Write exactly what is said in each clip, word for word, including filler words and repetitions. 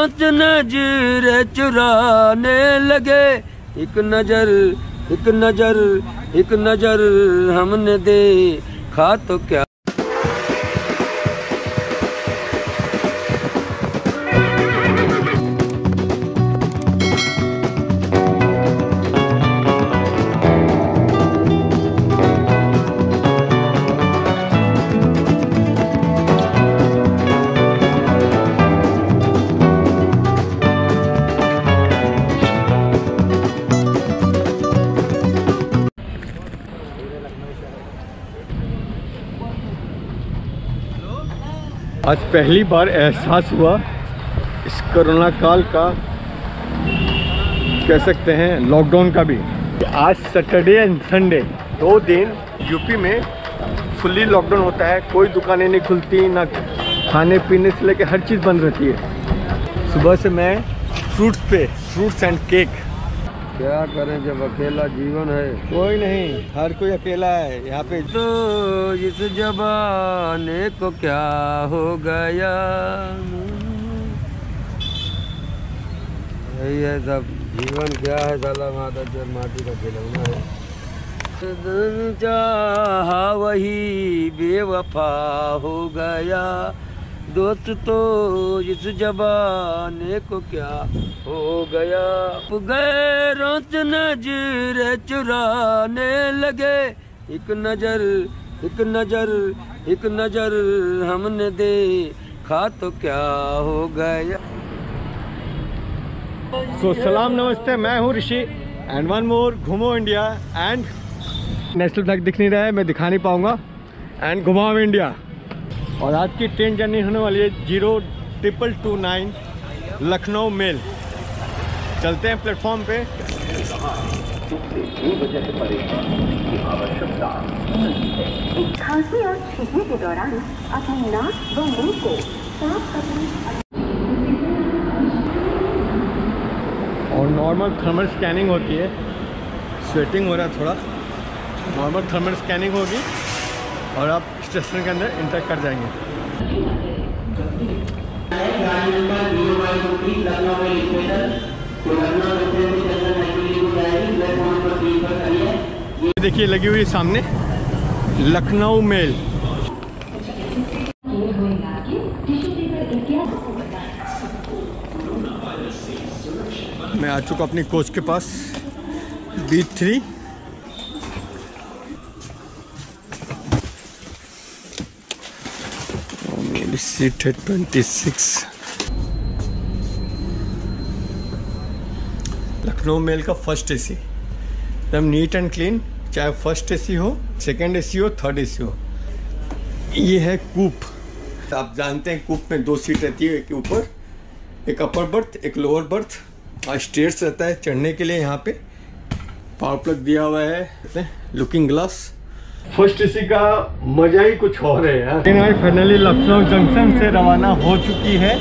रोज नजर चुराने लगे, एक नजर एक नजर एक नजर हमने देखा तो क्या। आज पहली बार एहसास हुआ इस कोरोना काल का, कह सकते हैं लॉकडाउन का भी। आज सैटरडे एंड संडे दो दिन यूपी में फुल्ली लॉकडाउन होता है। कोई दुकानें नहीं खुलती, ना खाने पीने से लेकर हर चीज़ बंद रहती है। सुबह से मैं फ्रूट्स पे फ्रूट्स एंड केक। क्या करें जब अकेला जीवन है। कोई नहीं, हर कोई अकेला है यहाँ पे। तो इस जमाने को क्या हो गया, यही है सब जीवन। क्या है साला माता जब माटी का खिलौना है। चाहा वही बेवफा हो गया, दोस्त तो इस जमाने को क्या हो गया। गैरों से नजर चुराने लगे, एक नजर एक नजर एक नजर हमने देखा तो क्या हो गया। सो सलाम नमस्ते, मैं हूँ ऋषि एंड वन मोर घुमो इंडिया। एंड नेशनल फ्लैग दिख नहीं रहा है, मैं दिखा नहीं पाऊँगा। एंड घुमाओ इंडिया। और आज की ट्रेन जर्नी होने वाली है zero triple two nine Lucknow mail. चलते हैं प्लेटफॉर्म पे। खांसी और छींकने के दौरान अपनी नाक व मुंह को साफ करें। और नॉर्मल थर्मल स्कैनिंग होती है। स्वेटिंग हो रहा है थोड़ा। नॉर्मल थर्मल स्कैनिंग होगी और आप स्टेशन के अंदर इंटर कर जाएंगे। ये देखिए लगी हुई सामने लखनऊ मेल। मैं आ चुका अपनी कोच के पास बी थ्री। सीट है ट्वेंटी सिक्स। लखनऊ मेल का फर्स्ट एसी एकदम नीट एंड क्लीन, चाहे फर्स्ट एसी हो, सेकंड एसी हो, थर्ड एसी हो। ये है कूप। आप जानते हैं कूप में दो सीट रहती है, एक ऊपर एक अपर बर्थ, एक लोअर बर्थ। और स्टेयर्स रहता है चढ़ने के लिए। यहाँ पे पावर प्लग दिया हुआ है, लुकिंग ग्लास। फर्स्ट एसी का मजा ही कुछ और है यार। ट्रेन हमारी फाइनली लखनऊ जंक्शन से रवाना हो चुकी है।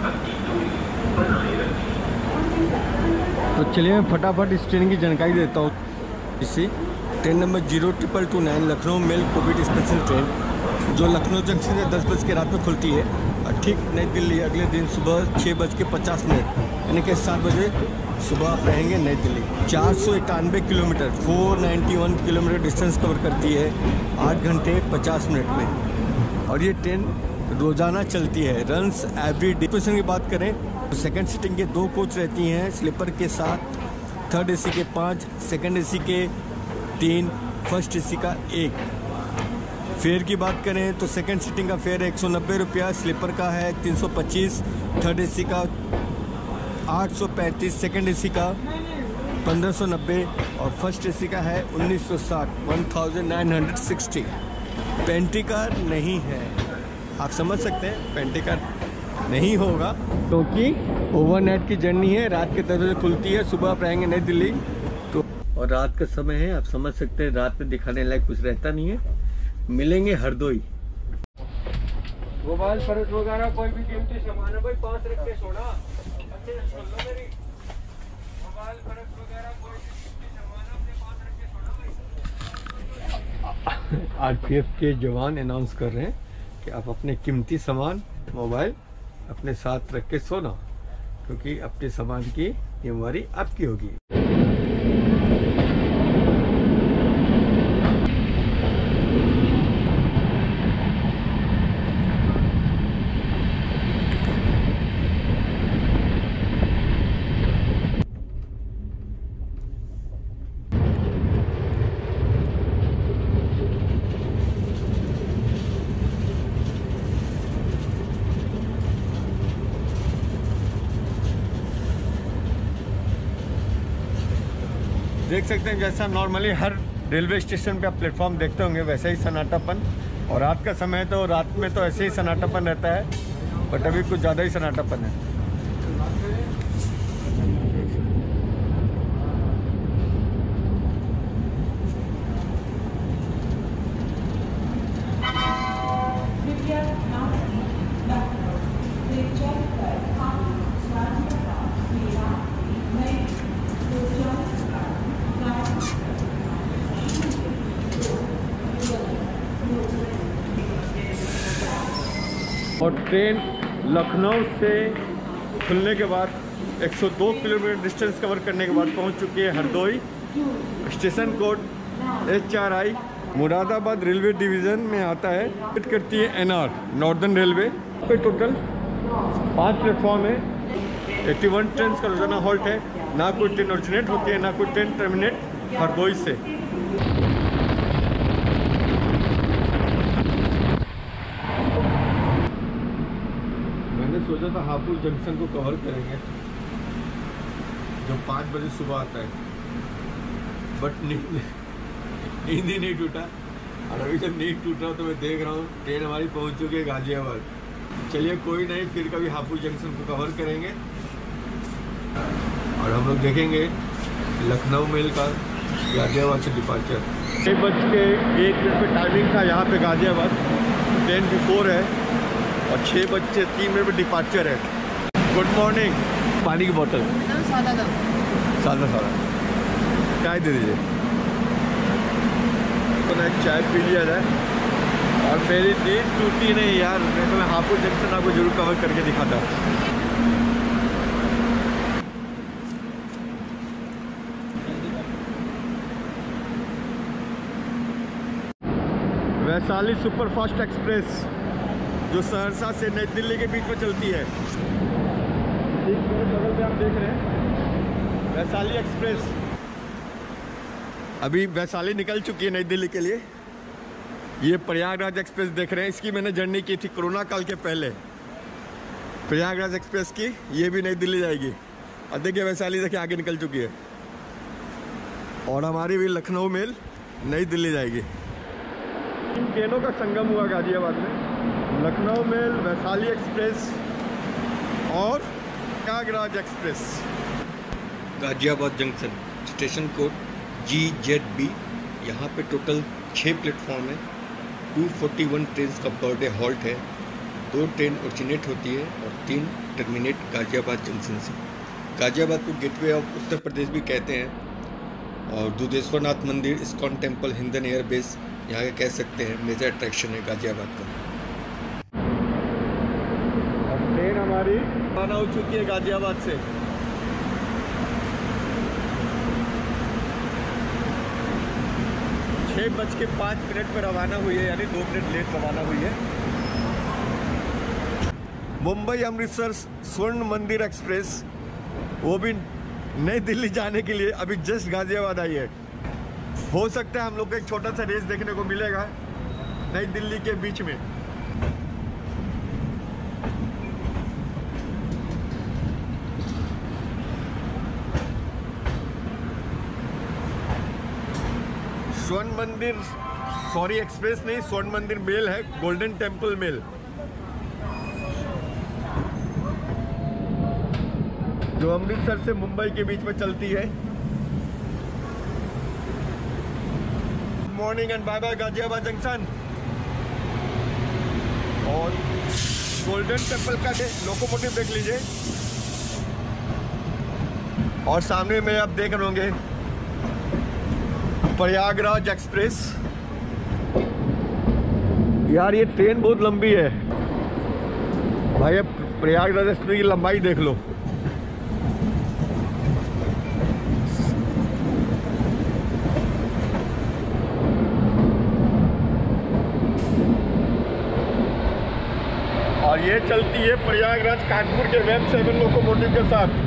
तो चलिए मैं फटाफट इस ट्रेन की जानकारी देता हूँ। इसी train number zero triple two nine Lucknow mail covid special train, जो लखनऊ जंक्शन से दस बज के रात में खुलती है और ठीक नई दिल्ली अगले दिन सुबह छः बज के पचास मिनट यानी कि सात बजे सुबह आप रहेंगे नई दिल्ली। चार सौ इक्यानवे kilometre four ninety one kilometre distance cover करती है आठ घंटे पचास मिनट में। और ये ट्रेन रोज़ाना चलती है, रन्स एवरी डे। स्टेशन की बात करें तो सेकंड सीटिंग के दो कोच रहती हैं स्लीपर के साथ, थर्ड एसी के पाँच, सेकंड एसी के तीन, फर्स्ट एसी का एक। फेयर की बात करें तो सेकंड सीटिंग का फेयर है एक सौ नब्बे रुपया, स्लीपर का है तीन सौ पच्चीस, थर्ड एसी का आठ सौ पैंतीस, सेकेंड एसी का पंद्रह सौ नब्बे और फर्स्ट एसी का है उन्नीस सौ साठ, one thousand nine hundred sixty. Pantry car नहीं है, आप समझ सकते हैं पेंटी कार नहीं होगा क्योंकि तो ओवरनाइट की जर्नी है। रात के दस बजे खुलती है, सुबह आप रहेंगे नई दिल्ली तो। और रात का समय है, आप समझ सकते हैं रात में दिखाने लायक कुछ रहता नहीं है। मिलेंगे हरदोई। मोबाइल पर्स वगैरह कोई भी कीमती सामान है भाई पास रख के सोना। अच्छे से सुन लो मेरी, मोबाइल पर्स वगैरह कोई भी कीमती सामान अपने पास रख के सोना भाई। आरपीएफ के जवान अनाउंस कर रहे हैं कि आप अपने कीमती सामान मोबाइल अपने साथ रख के सोना। क्योंकि अपने सामान की जिम्मेवारी आपकी होगी। देख सकते हैं जैसा नॉर्मली हर रेलवे स्टेशन पे आप प्लेटफॉर्म देखते होंगे वैसा ही सन्नाटापन, और रात का समय तो रात में तो ऐसे ही सन्नाटापन रहता है, बट अभी कुछ ज़्यादा ही सन्नाटापन है। और ट्रेन लखनऊ से खुलने के बाद एक सौ दो किलोमीटर डिस्टेंस कवर करने के बाद पहुंच चुकी है Hardoi. Station code H R I Moradabad railway division में आता है। हिट करती है एन आर नॉर्दर्न रेलवे पे। टोटल पाँच प्लेटफॉर्म है। इक्यासी ट्रेन का रोजाना हॉल्ट है। ना कोई ट्रेन ऑरिजिनेट होती है, ना कोई ट्रेन टर्मिनेट हरदोई से। सोचा था हापुड़ जंक्शन को कवर करेंगे जो पाँच बजे सुबह आता है, बट नींद नींद ही नहीं टूटा। और अभी जब नींद टूट रहा तो मैं देख रहा हूँ ट्रेन हमारी पहुँच चुकी है गाजियाबाद। चलिए कोई नहीं, फिर कभी हापुड़ जंक्शन को कवर करेंगे और हम लोग देखेंगे लखनऊ मेल का गाजियाबाद से डिपार्चर। छः बज के एक मिनट पे टाइमिंग था यहाँ पे गाजियाबाद, ट्रेन बिफोर है और छः बज के तीन मिनट में डिपार्चर है। Good morning. पानी की बोतल सादा सादा सादा चाय दे दीजिए। तो ना चाय पी लिया जाए। और मेरी नींद टूटी नहीं यार, नहीं तो मैं हापुड़ जंक्शन आपको जरूर कवर करके दिखाता। वैशाली सुपरफास्ट एक्सप्रेस जो सहरसा से नई दिल्ली के बीच में चलती है। ठीक मेरे बगल में आप देख रहे हैं वैशाली एक्सप्रेस। अभी वैशाली निकल चुकी है नई दिल्ली के लिए। ये प्रयागराज एक्सप्रेस देख रहे हैं, इसकी मैंने जर्नी की थी कोरोना काल के पहले। प्रयागराज एक्सप्रेस की ये भी नई दिल्ली जाएगी। और देखिए वैशाली देखिए आगे निकल चुकी है। और हमारी भी लखनऊ मेल नई दिल्ली जाएगी। इन ट्रेनों का संगम हुआ गाजियाबाद में। लखनऊ मेल, वैशाली एक्सप्रेस और Prayagraj express. Ghaziabad junction station code G Z B. यहाँ पे टोटल छः प्लेटफॉर्म है। दो सौ इकतालीस ट्रेन का पर डे हॉल्ट है। दो ट्रेन ऑरिजिनेट होती है और तीन टर्मिनेट गाजियाबाद जंक्शन से। गाजियाबाद को गेटवे ऑफ उत्तर प्रदेश भी कहते हैं। और दुधेश्वरनाथ मंदिर, इस्कॉन टेम्पल, हिंदन एयरबेस यहाँ के कह सकते हैं मेजर अट्रैक्शन है गाजियाबाद का। ट्रेन हमारी रवाना हो चुकी है गाजियाबाद से। छः बज के पाँच मिनट पर रवाना हुई है, यानी दो मिनट लेट रवाना हुई है। मुंबई अमृतसर स्वर्ण मंदिर एक्सप्रेस, वो भी नई दिल्ली जाने के लिए अभी जस्ट गाजियाबाद आई है। हो सकता है हम लोग को एक छोटा सा रेस देखने को मिलेगा नई दिल्ली के बीच में। स्वर्ण मंदिर, सॉरी एक्सप्रेस नहीं, स्वर्ण मंदिर मेल है, गोल्डन टेम्पल मेल, जो अमृतसर से मुंबई के बीच में चलती है। Morning and bye bye Ghaziabad junction. और गोल्डन टेम्पल का लोकोमोटिव देख लीजिए। और सामने में आप देख रहे होंगे प्रयागराज एक्सप्रेस। यार ये ट्रेन बहुत लंबी है भाई। अब प्रयागराज एक्सप्रेस की लंबाई देख लो। और ये चलती है प्रयागराज कानपुर के वेब सेवन लोकोमोटिव के साथ।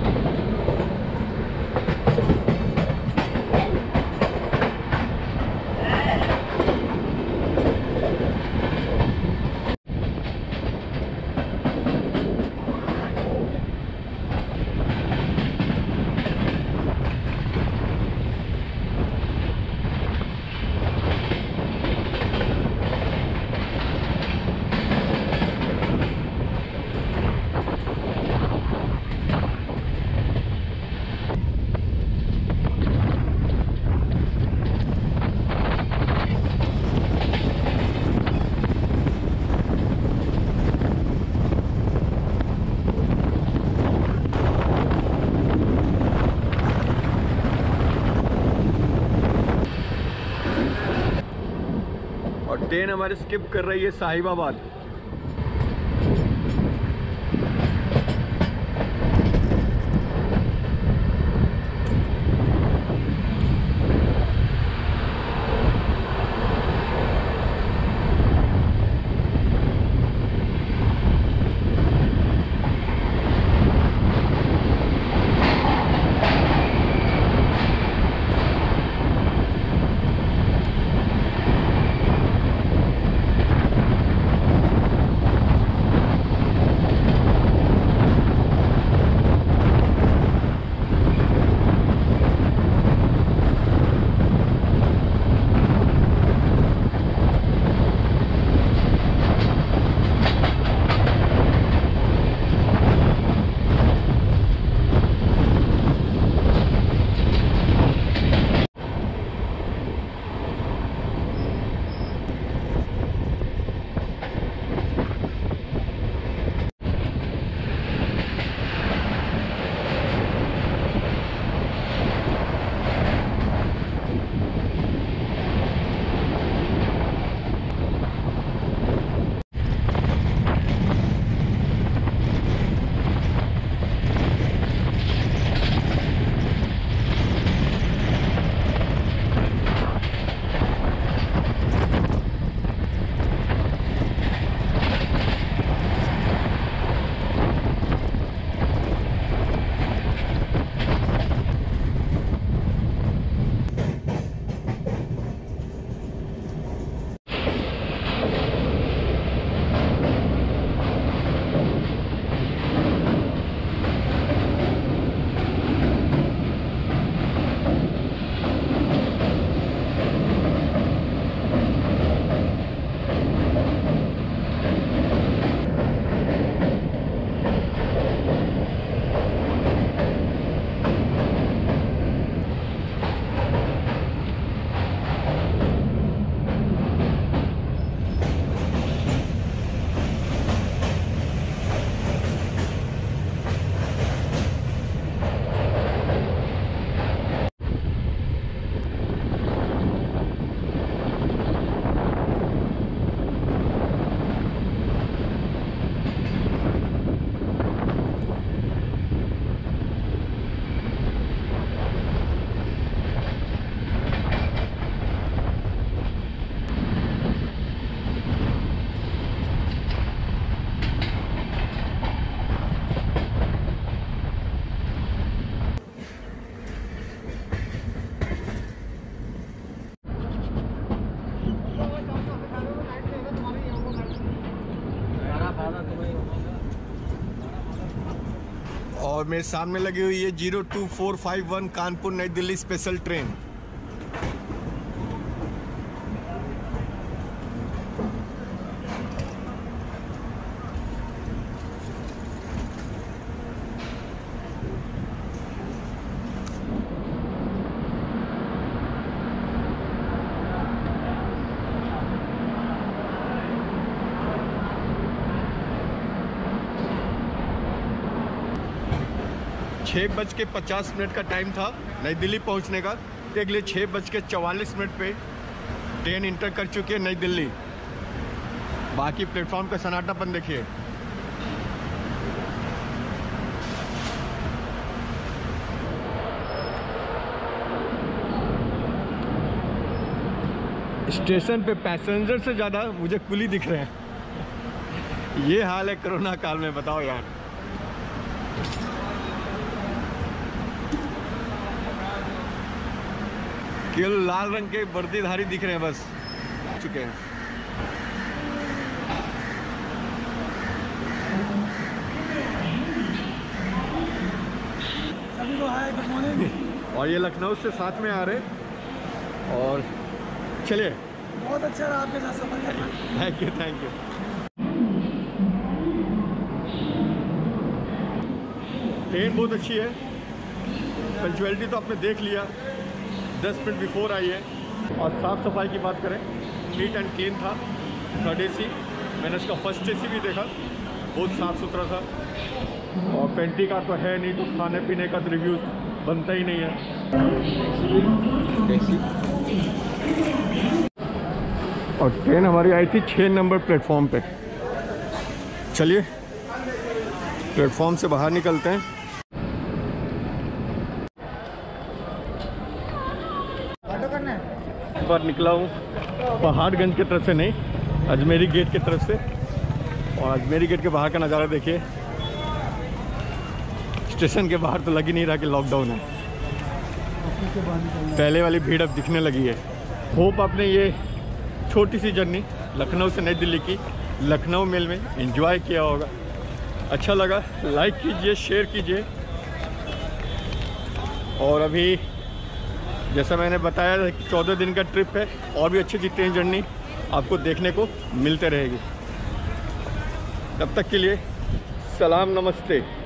ट्रेन हमारे स्किप कर रही है साहिबाबाद। और मेरे सामने लगी हुई है zero two four five one Kanpur Nai Delhi special train. छः बज के पचास मिनट का टाइम था नई दिल्ली पहुंचने का, तो अगले छः बज के चवालीस मिनट पे ट्रेन इंटर कर चुकी है नई दिल्ली। बाकी प्लेटफॉर्म का सन्नाटापन देखिए। स्टेशन पे पैसेंजर से ज़्यादा मुझे कुली दिख रहे हैं। ये हाल है कोरोना काल में, बताओ यार। केवल लाल रंग के वर्दीधारी दिख रहे हैं बस, चुके हैं। सभी को हाय, गुड मॉर्निंग। और ये लखनऊ से साथ में आ रहे, और चलिए। बहुत अच्छा रहा आपके साथ सफर करना। Thank you thank you. Train बहुत अच्छी है, पंचुअलिटी तो आपने देख लिया, दस मिनट बिफोर आई है। और साफ़ सफाई की बात करें, नीट एंड क्लीन था। थर्ड ए सी, मैंने इसका फर्स्ट ए सी भी देखा, बहुत साफ़ सुथरा था। और पेंटी का तो है नहीं, तो खाने पीने का तो रिव्यू बनता ही नहीं है। और ट्रेन हमारी आई थी छः नंबर प्लेटफॉर्म पे। चलिए प्लेटफॉर्म से बाहर निकलते हैं। पर निकला हूँ पहाड़गंज की तरफ से नहीं, अजमेरी गेट की तरफ से। और अजमेरी गेट के बाहर का नज़ारा देखिए। स्टेशन के बाहर तो लग ही नहीं रहा कि लॉकडाउन है। पहले वाली भीड़ अब दिखने लगी है। होप आपने ये छोटी सी जर्नी लखनऊ से नई दिल्ली की लखनऊ मेल में एंजॉय किया होगा। अच्छा लगा लाइक कीजिए, शेयर कीजिए। और अभी जैसा मैंने बताया कि चौदह दिन का ट्रिप है, और भी अच्छी अच्छी ट्रेन जर्नी आपको देखने को मिलते रहेगी। तब तक के लिए सलाम, नमस्ते।